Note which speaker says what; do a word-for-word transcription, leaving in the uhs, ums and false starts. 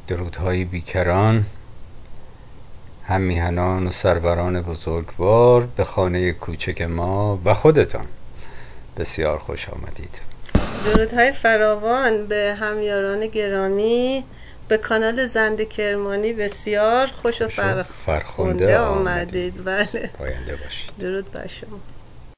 Speaker 1: درودهای بیکران، هم میهنان و سروران بزرگوار به خانه کوچک ما و خودتان بسیار خوش آمدید.
Speaker 2: درودهای فراوان به همیاران گرامی، به کانال زند کرمانی بسیار خوش و فرخنده آمدید. بله،
Speaker 1: پاینده باشید.
Speaker 2: درود بر شما.